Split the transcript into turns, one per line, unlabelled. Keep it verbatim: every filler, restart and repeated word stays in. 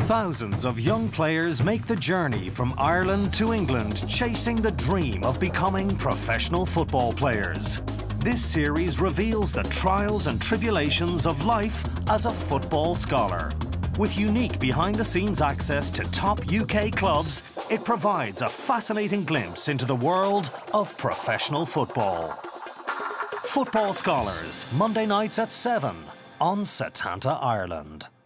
Thousands of young players make the journey from Ireland to England, chasing the dream of becoming professional football players. This series reveals the trials and tribulations of life as a football scholar. With unique behind-the-scenes access to top U K clubs, it provides a fascinating glimpse into the world of professional football. Football Scholars, Monday nights at seven on Setanta Ireland.